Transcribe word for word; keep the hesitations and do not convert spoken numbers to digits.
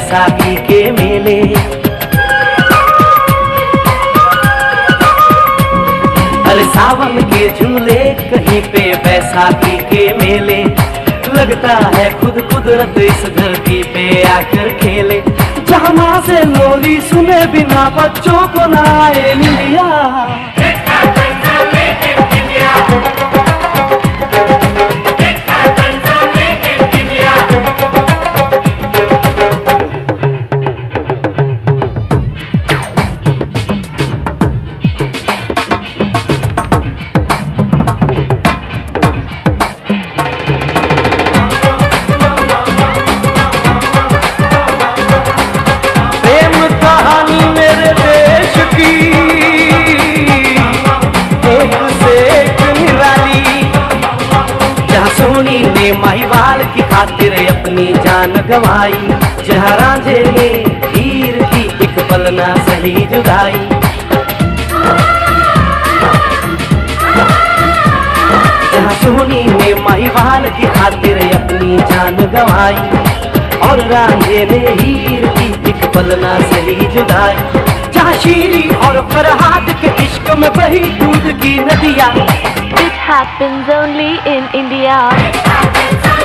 बैसाखी के मेले। अरे सावन के झूले कहीं पे बैसाखी के मेले। लगता है खुद कुदरत इस धरती पे आकर खेले। जहाँ माँ से लोरी सुने बिना बच्चों को ना आए निंदिया। माहीवाल की खातिर अपनी जान गंवाई। जहाँ रांझे ने हीर की एक पल ना सही जुदाई। जहाँ सोनी ने माहीवाल की खातिर अपनी जान गंवाई और रांझे ने हीर की एक पल ना सही जुदाई। जहाँ शीरी और फरहाद के इश्क में बही दूध की नदियाँ। It happens only in India.